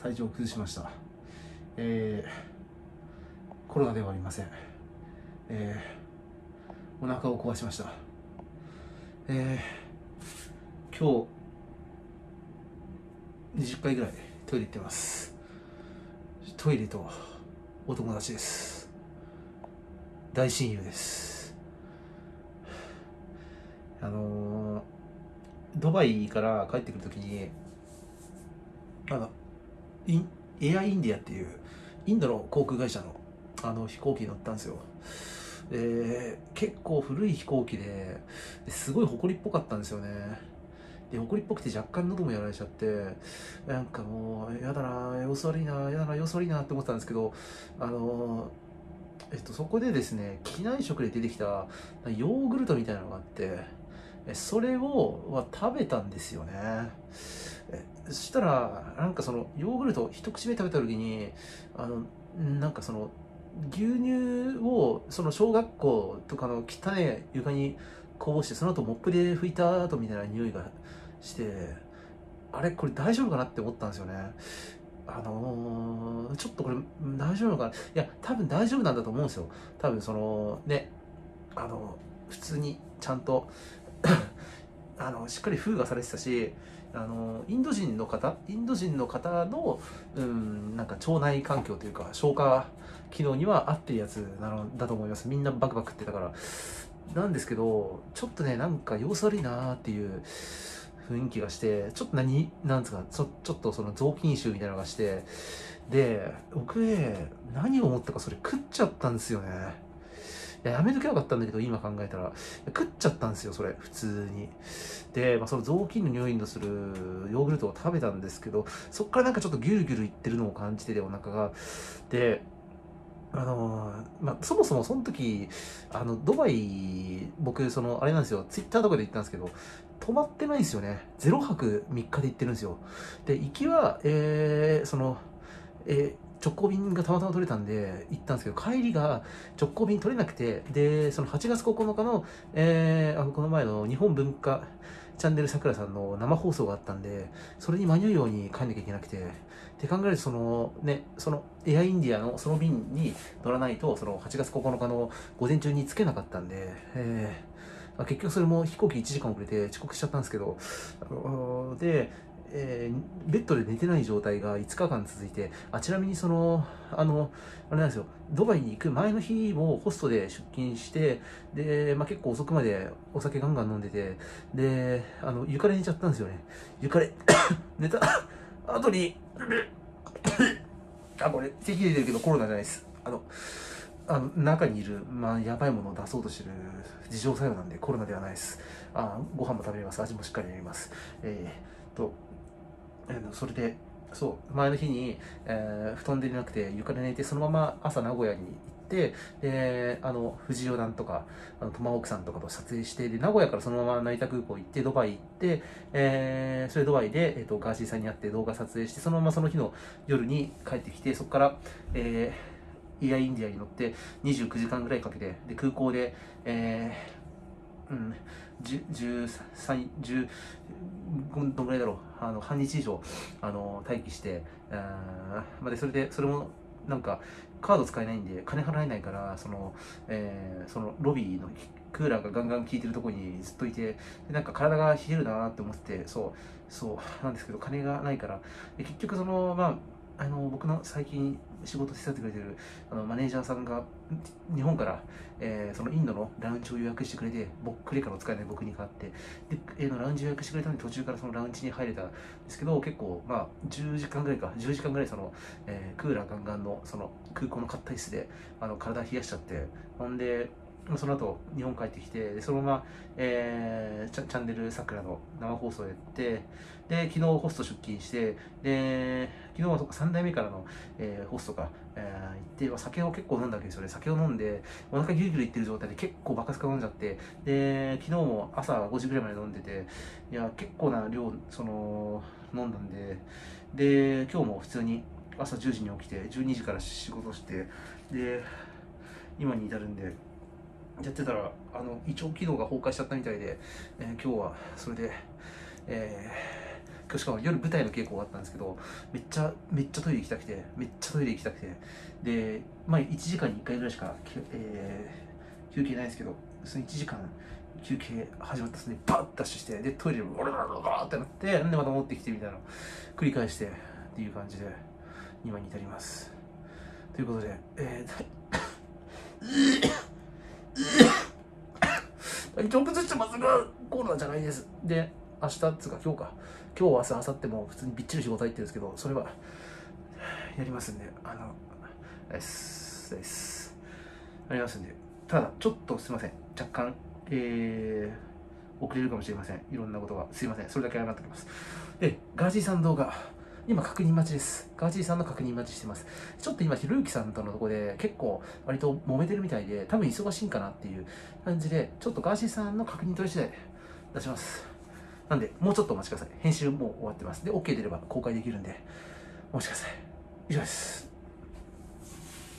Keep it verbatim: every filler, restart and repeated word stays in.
体調を崩しました。えー、コロナではありません。えー、お腹を壊しました。えー、今日にじゅっかいぐらいトイレ行ってます。トイレとお友達です。大親友です。あのー、ドバイから帰ってくるときにあのインエアインディアっていうインドの航空会社のあの飛行機に乗ったんですよ。で結構古い飛行機でですごい埃っぽかったんですよね。で埃っぽくて若干喉もやられちゃって、なんかもうやだな、様子悪いな、やだな、様子悪いなって思ってたんですけど、あのえっとそこでですね、機内食で出てきたヨーグルトみたいなのがあって、それをは食べたんですよね。えそしたらなんかそのヨーグルト一口目食べた時に、あのなんかその牛乳をその小学校とかの汚い床にこぼして、その後モップで拭いた後みたいな匂いがして、あれこれ大丈夫かなって思ったんですよね。あのー、ちょっとこれ大丈夫かな、いや多分大丈夫なんだと思うんですよ。多分そのね、あの普通にちゃんとあのしっかり封がされてたし、あのインド人の方インド人の方のうんなんか腸内環境というか消化機能には合ってるやつなのだと思います。みんなバクバクってたからなんですけど、ちょっとねなんか様子悪いなーっていう雰囲気がして、ちょっと何なんですか、ちょちょっとその雑巾臭みたいなのがして、で僕ね何を思ったかそれ食っちゃったんですよね。いややめときゃよかったんだけど、今考えたら食っちゃったんですよそれ普通に。で、まあ、その雑巾の匂いのするヨーグルトを食べたんですけど、そっからなんかちょっとギュルギュルいってるのを感じてて、お腹が。であのーまあ、そもそもその時あのドバイ僕そのあれなんですよ、ツイッターとかで言ったんですけど、泊まってないんですよね。ゼロはくみっかで行ってるんですよ。で行きは、えー、そのえー直行便がたまたま取れたんで行ったんですけど、帰りが直行便取れなくて、でそのはちがつここのかの、えー、あのこの前の日本文化チャンネルさくらさんの生放送があったんで、それに間に合うように帰んなきゃいけなくて、って考えると、そのね、そのエアインディアのその便に乗らないと、そのはちがつここのかの午前中に着けなかったんで、えー、結局それも飛行機いちじかん遅れて遅刻しちゃったんですけど、で、えー、ベッドで寝てない状態がいつかかん続いて、あちなみにそのあのあれなんですよ、ドバイに行く前の日もホストで出勤して、で、まあ、結構遅くまでお酒ガンガン飲んでて、であの床で寝ちゃったんですよね。床で寝た後にあこれ咳出てるけどコロナじゃないです。あのあの中にいる、まあ、やばいものを出そうとしてる自浄作用なんでコロナではないです。あご飯も食べれます。味もしっかりやります。えー、とそれでそう前の日に、えー布団で寝なくて床で寝て、そのまま朝名古屋に行って、であの藤尾さんとかあのトマホークさんとかと撮影して、で名古屋からそのまま成田空港行ってドバイ行って、えーそれドバイで、えー、とガーシーさんに会って動画撮影して、そのままその日の夜に帰ってきて、そこから、えー、エアインディアに乗ってにじゅうくじかんぐらいかけて、で空港で、えーうん、じゅうさん、じゅう、どんぐらいだろう、あの半日以上あの待機して、あまでそれでそれもなんかカード使えないんで金払えないから、その、えーそのロビーのクーラーがガンガン効いてるところにずっといて、でなんか体が冷えるなって思ってて、そうそうなんですけど金がないから、で結局そのまああの僕の最近仕事手伝ってくれてるあのマネージャーさんが日本から、えーそのインドのラウンジを予約してくれて、僕クレカの使えない僕に代わって、で、えーのラウンジ予約してくれたので途中からそのラウンジに入れたんですけど、結構まあじゅうじかんぐらいかじゅうじかんぐらいその、えークーラーガンガンのその空港の硬い椅子であの体冷やしちゃって、ほんでその後日本帰ってきて、そのまま、えーチャチャンネルさくらの生放送やって、で昨日ホスト出勤して、で昨日はそっかさんだいめからの、えーホストが、えー行って、まあ酒を結構飲んだわけですよね。酒を飲んでお腹ギュルギュルいってる状態で結構バカスカ飲んじゃって、で昨日も朝ごじぐらいまで飲んでて、いや結構な量その飲んだんで、で今日も普通に朝じゅうじに起きてじゅうにじから仕事して、で今に至るんで、やってたらあの胃腸機能が崩壊しちゃったみたいで、えー今日はそれで、えーしかも夜舞台の稽古があったんですけど、めっちゃめっちゃトイレ行きたくて、めっちゃトイレ行きたくて、で、まあいちじかんにいっかいぐらいしか、えー、休憩ないんですけど、そのいちじかん休憩始まったそれにバッダッシュして、でトイレにゴロゴロゴロってなって、でまた戻ってきてみたいなのを繰り返してっていう感じで今に至ります。ということで、えー、体調崩してますがコロナじゃないです。で明日つうか今日か今日明日明後日も普通にびっちり仕事入ってるんですけど、それはやりますんで、あのですですありますんで、ただちょっとすいません、若干えー、遅れるかもしれません。いろんなことがすいません、それだけ謝っておきます。でガージーさんの動画今確認待ちです。ガージーさんの確認待ちしてます。ちょっと今ひろゆきさんとのとこで結構割と揉めてるみたいで、多分忙しいんかなっていう感じで、ちょっとガージーさんの確認取り次第出します。なんでもうちょっとお待ちください。編集もう終わってます。で OK 出れば公開できるんでお待ちください。以上です。